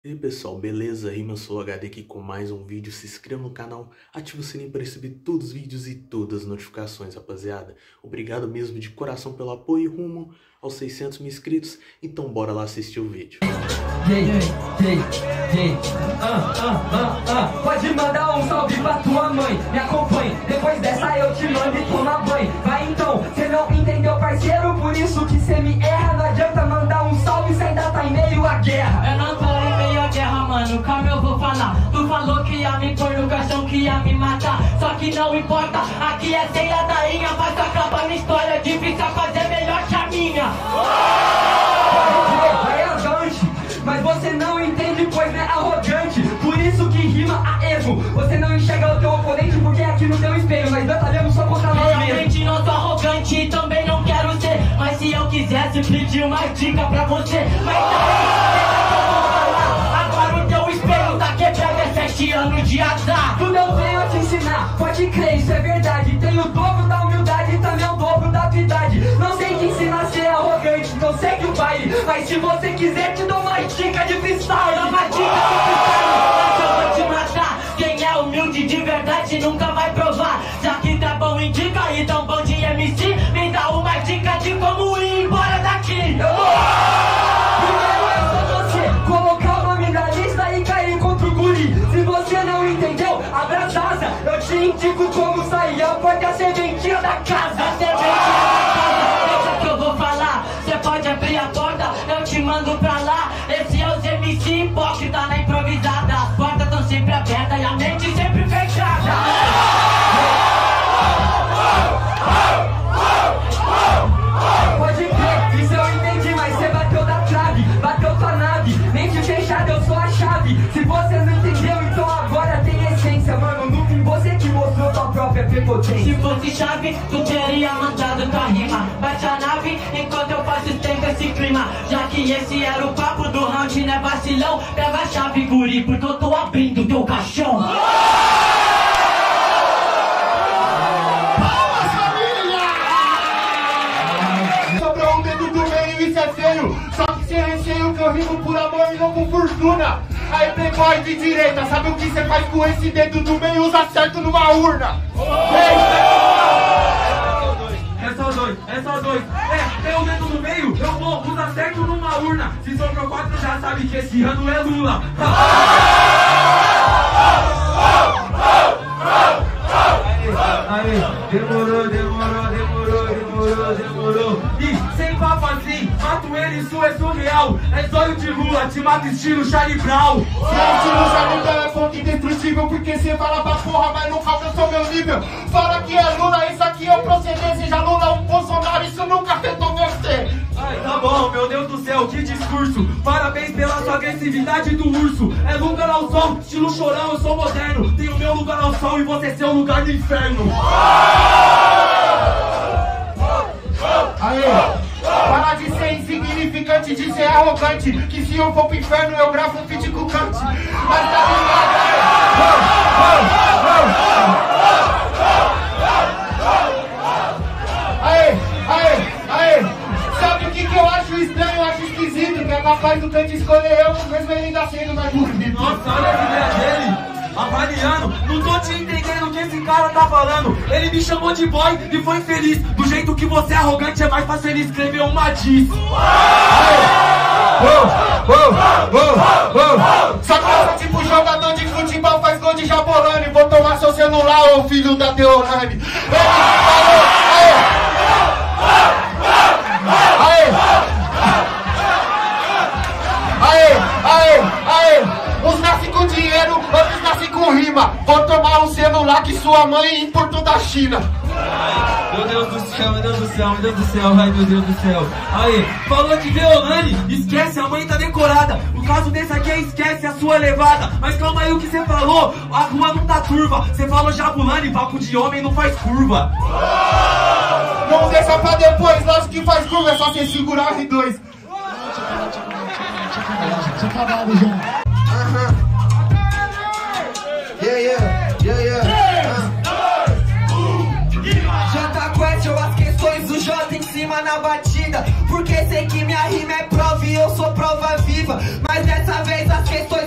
E aí pessoal, beleza? Rima, eu sou o HD aqui com mais um vídeo. Se inscreva no canal, ative o sininho para receber todos os vídeos e todas as notificações, rapaziada. Obrigado mesmo de coração pelo apoio rumo aos 600 mil inscritos. Então bora lá assistir o vídeo. Pode mandar um salve pra tua mãe, me acompanhe. Depois dessa eu te mando e toma banho. Vai então, cê não entendeu, parceiro, por isso que cê me erra. Não adianta mandar um salve, cê ainda tá em meio à guerra. Eu não tô em meio à guerra, mano, calma, eu vou falar. Tu falou que ia me pôr no caixão, que ia me matar. Só que não importa, aqui é sem ladainha. Mas acaba minha história, difícil fazer melhor que a minha. É arrogante, mas você não entende, pois é arrogante. Por isso que rima a erro. Você não enxerga o teu oponente porque aqui no teu espelho nós batalhamos só contra nós mesmos. Realmente não sou arrogante e também não quero ser. Mas se eu quisesse pedir uma dica pra você, mas agora o teu espelho tá quebrado, é 7 anos de azar. Tudo eu venho a te ensinar, pode crer, isso é verdade. Tenho o dobro da humildade e também o dobro da piedade. Não sei te ensinar a ser arrogante, não segue o baile. Mas se você quiser te dou uma dica de freestyle. Dá uma dica de freestyle, eu vou te matar. Quem é humilde de verdade nunca vai provar. Já que tá bom em dica e tão bom de MC, me dá uma dica de como ir embora daqui. Primeiro é só você colocar o nome na lista e cair contra o guri. Se você não entendeu, abraça asa. Eu te indico como sair, a porta é a serventia da casa. A serventia da casa, deixa que eu vou falar. Cê pode abrir a porta, eu te mando pra lá. Esse é os MC hipócrita na improvisada. As portas tão sempre abertas e a mente sempre fechada. Pode crer, isso eu entendi, mas você bateu da trave, bateu tua nave, mente fechada, eu sou a chave. Se você não entendeu, então agora tem essência, mano. No fim você que mostrou tua própria prepotência. Se fosse chave, tu teria mandado tua rima. Bate a nave enquanto eu faço tempo esse clima. Já que esse era o papo do round, né vacilão? Pega a chave, guri, porque eu tô abrindo teu caixão. Sobrou um dedo do meio, isso é feio. Só que sem receio que eu rimo por amor e não por fortuna. Aí playboy de direita, sabe o que você faz com esse dedo do meio? Usa certo numa urna. É só dois. Tem o dedo no meio, eu vou usar certo numa urna. Se sobrou 4 já sabe que esse ano é Lula. Aí, demorou. E sem papo assim, mato ele, isso é surreal. É zóio de Lula, te mato estilo Charlie Brown. Se estilo Charlie Brown é fonte indestrutível, porque você fala pra porra, mas nunca alcançou meu nível. Fala que é Lula, isso aqui é o proceder. Seja Lula ou Bolsonaro, isso nunca afetou você. Ai, tá bom, meu Deus do céu, que discurso. Parabéns pela sua agressividade do urso. É lugar ao sol, estilo chorão, eu sou moderno. Tenho meu lugar ao sol e você seu lugar no inferno. Aê, para de ser insignificante, de ser arrogante. Que se eu for pro inferno eu gravo um feat com o Kant. Mas tá ligado, aê. Aê, sabe o que eu acho estranho, eu acho esquisito? Que é capaz do Kant escolher eu, mesmo ele ainda sendo mais bonito. Nossa, olha a ideia dele, avaliando. Não tô te entendendo o que esse cara tá falando. Ele me chamou de boy e foi feliz. Do jeito que você é arrogante, é mais fácil ele escrever uma diz. Só que eu sou tipo jogador de futebol, faz gol de jabolane. Vou tomar seu celular, ô filho da Deolane. Ele falou, aê. Uns nascem com dinheiro, outros nascem com rima. Vou tomar um celular que sua mãe importou da China. Meu Deus do céu, ai meu Deus do céu. Aí, falou de Deolane, esquece, a mãe tá decorada. O caso desse aqui é esquece a sua levada. Mas calma aí o que você falou, a rua não tá turva. Você falou Jabulani, papo de homem não faz curva. Não deixa pra depois, lógico que faz curva, é só você segurar R2. Tinha acabado já. Jota question as questões do Jota em cima na batida. Porque sei que minha rima é prova e eu sou prova viva. Mas dessa vez as questões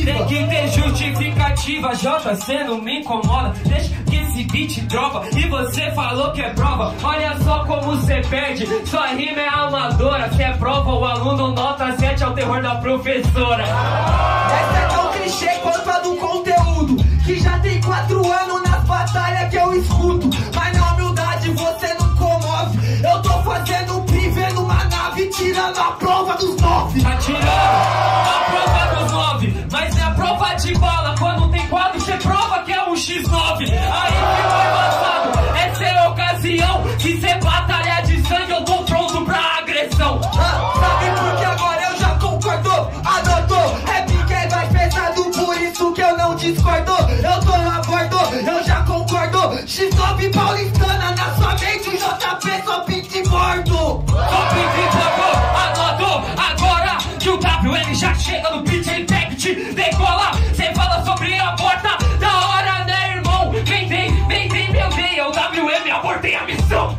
justificativa. Tem que ter justificativa, JC não me incomoda. Deixa que esse beat dropa e você falou que é prova. Olha só como cê perde, sua rima é amadora. Se é prova, o aluno nota 7 é o terror da professora. Essa é tão clichê quanto a do conteúdo, que já tem 4 anos nas batalhas que eu escuto. Mas na humildade você não comove. Eu tô fazendo um privé numa nave, tirando a prova dos 9. Tá tirando a prova dos 9, mas é a prova de bala. Quando tem quadro, você prova que é um X9. Aí ficou embaçado, essa é a ocasião que cê batalha de sangue, eu tô pronto pra agressão. Sabe por que agora eu já concordo? Adotou, rap que é mais pesado, por isso que eu não discordo. Eu tô a bordo, eu já concordo. X9 paulistana na sua mente, o JP só pinte morto. Só pinte morto, anotou agora que o WM já chega no pitch, ele pega e te decola. Cê fala sobre a porta da hora, né, irmão? Vem, meu bem, é o WM, abortei a missão.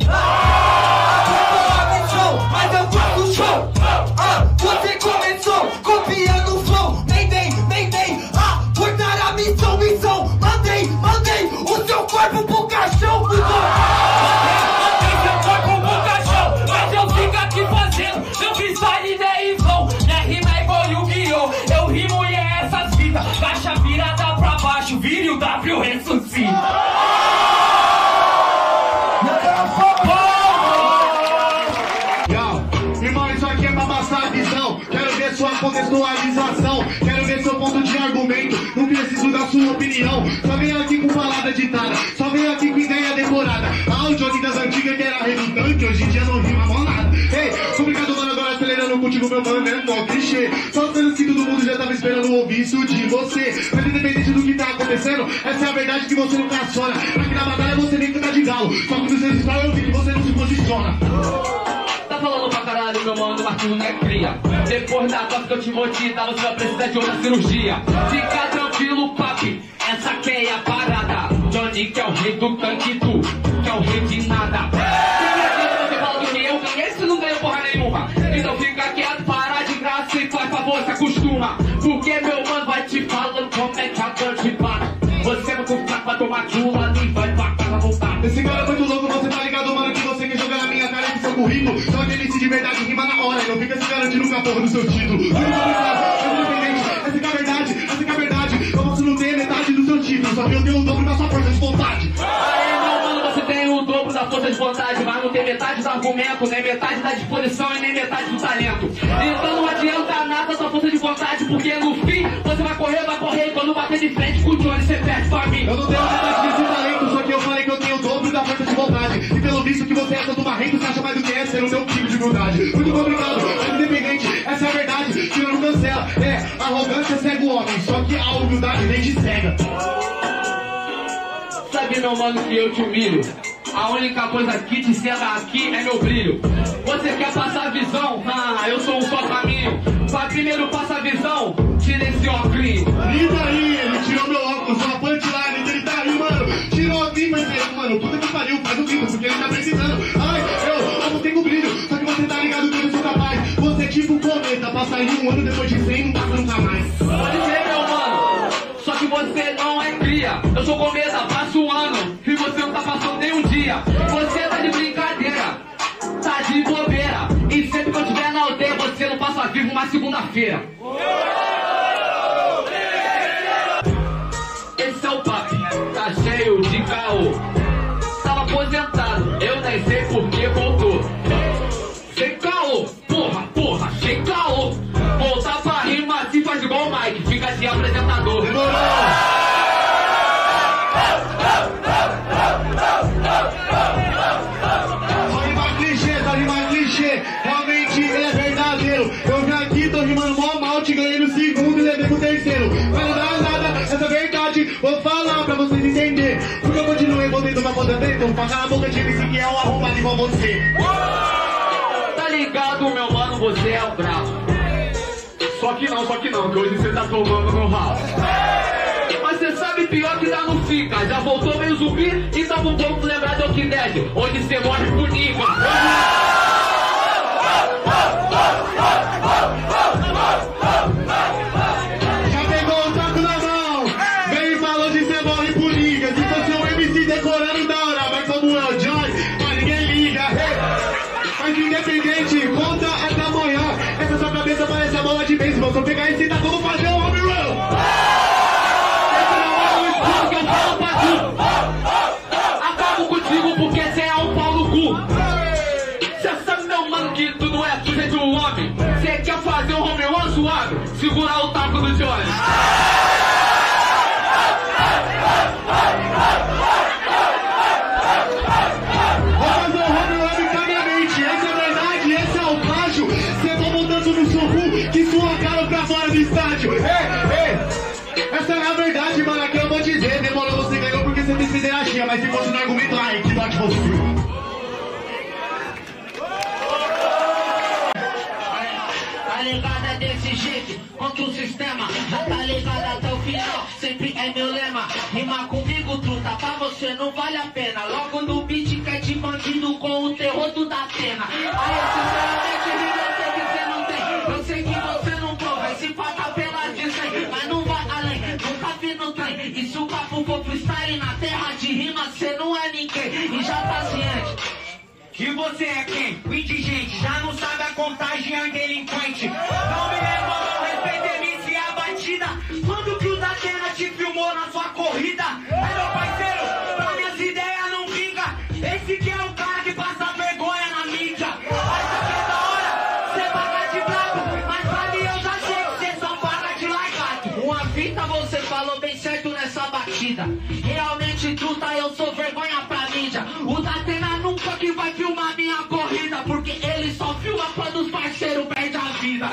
Mas eu faço o show. Você começou copiando o flow. Nem abortar a missão. Mandei o seu corpo pro caixão. Mandei seu corpo pro caixão, mas eu fico aqui fazendo meu freestyle, né, Ivão? Minha rima é igual Yu-Gi-Oh! Eu rimo e é essas vidas. Caixa virada pra baixo, vira e o W ressuscita. Sua contextualização, quero ver seu ponto de argumento, não preciso da sua opinião. Só venho aqui com palavra ditada, só venho aqui com ideia decorada. O Johnny das antigas que era redundante, hoje em dia não rima mó nada. Ei, complicado, mano, agora acelerando contigo, meu mano, é mó clichê. Só coisas que todo mundo já tava esperando ouvir isso de você. Mas independente do que tá acontecendo, essa é a verdade que você não caçona. Aqui na batalha você nem canta de galo, só que nos seus stories eu vi que você não se posiciona. Tá falando pra caralho, meu mano, Marquinhos não é cria. Depois da costa que eu te vou te dar, você vai precisar de outra cirurgia. Fica tranquilo, papi, essa que é a parada. Johnny que é o rei do tanque, tu que é o rei de nada. Você fala do que eu ganhei, você não ganhou porra nenhuma. Então fica quieto, para de graça e faz favor, se acostuma. Porque meu mano vai te falando como é que a dor te bate. Você é muito fraco pra tomar chula e vai pra casa voltar. Esse cara é muito louco, você tá ligado, mano, que você quer jogar na minha cara com seu currículo. Só que ele de verdade rima na hora e não fica se garantindo com a porra do seu título. Essa que é a verdade, eu posso não ter metade do seu título, só que eu tenho o dobro da sua força de vontade. Aí, meu mano, você tem o dobro da força de vontade, mas não tem metade do argumento, nem metade da disposição e nem metade do talento. Então não adianta nada a sua força de vontade, porque no fim você vai correr e quando bater de frente com o Johnny você perde pra mim. Eu não tenho metade desse talento, só que eu falei que eu tenho o dobro da força de vontade. E pelo visto que você é tanto marrento, você acha mais do que é ser o meu tipo de humildade. Muito complicado, mas independente, essa é a verdade, que não cancela. É, arrogância cega o homem, só que a humildade nem te cega. Sabe, meu mano, que eu te humilho. A única coisa que te cega aqui é meu brilho. Você quer passar a visão? Eu sou um só caminho. Pra primeiro passar a visão, tira esse óculos. E daí, ele tirou meu óculos, uma punchline, ele tá aí, mano. Tirou aqui, mas mano, puta que pariu, faz o grito, porque ele tá precisando. Ai, eu não tenho brilho, só que você tá ligado que eu sou capaz. Você é tipo um cometa, passa aí um ano depois de 100 não passa nunca mais. Pode ser, meu mano, só que você não é cria. Eu sou cometa, passo um ano e você não tá passando nem um dia. Você tá de brincadeira, tá de bobeira. E sempre que eu estiver na aldeia, você não passa vivo uma segunda-feira. Esse é o papo, tá cheio de caô. Tava aposentado, eu nem sei por que voltou. Sem caô, porra, sem caô. Voltar pra rima assim faz igual o Mike, fica de apresentador. Só rima clichê, realmente é verdadeiro. Eu vim aqui, tô rimando mó mal, te ganhei no segundo e levei pro terceiro. Mas não dá nada, essa é verdade, vou falar pra vocês entenderem. Porque eu continuei voltando pra poder ver, então pra calar a boca de MC que é um arrombado igual você. Tá ligado, meu mano, você é o brabo. Só que não, que hoje você tá tomando no ralo. Mas você sabe pior que já não fica. Já voltou meio zumbi, então vamos lembrar de Walking Dead, onde você morre por nível. Já pegou o de conta até amanhã. Essa sua cabeça parece a bola de beisebol. Se eu pegar esse tá como fazer um home run. Esse não é o escudo que eu falo pra tu. Acabo contigo porque cê é um pau no cu. Cê sabe, meu mano, que tu não é filho de um homem. Cê quer fazer um home run suave, segurar o taco do Johnny. Vou fazer um home run bicariamente. Essa é a verdade, esse é o plágio. Cê toma tanto no soco que sua cara pra fora do estádio. Essa é a verdade, mano. Aqui eu vou dizer. Demorou, você ganhou porque você tem pederastia. Mas se fosse no argumento, ai, que dote você. Tá ligado, é desse jeito, contra o sistema. Já tá ligado até o final, sempre é meu lema. Rimar comigo, truta, pra você não vale a pena. Logo no beat quer de bandido com o terror do da pena. Aí, sinceramente, eu sei que você não tem. Eu sei que você não pô, vai se pagar pelas de 100. Mas não vai além, nunca vi no trem. E se o papo for freestyle na terra de rima, você não é ninguém. E já tá ciente. E você é quem? O indigente, já não sabe a contagem, é delinquente. Não me leva ao respeito, MC a batida. Quando que o Datena te filmou na sua corrida? É meu parceiro, pra minhas ideias não vinga. Esse que é o cara que passa vergonha na mídia. Mas que é da hora, cê paga de brabo. Mas sabe, eu já sei que cê só paga de largado. Uma fita você falou bem certo nessa batida. Realmente truta, eu sou vergonha pra mídia. O Datena nunca que vai filmar minha corrida, porque ele só filma quando os parceiros perdem a vida.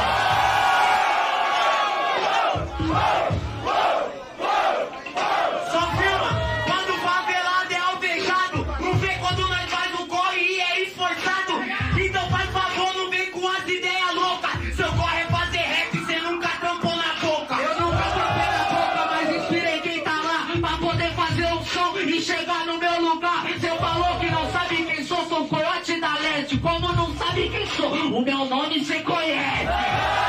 Só filma quando o favelado é alvejado. Não vê quando nós faz um corre e é esforçado. Então faz favor, não vem com as ideias loucas. Seu corre é fazer rap, cê nunca trampou na boca. Eu nunca trampei na boca, mas inspirei quem tá lá pra poder fazer um som e chegar no meu lugar. Cê falou que não sabe quem sou o Coiote da Leste. Como não sabe quem sou, o meu nome cê conhece.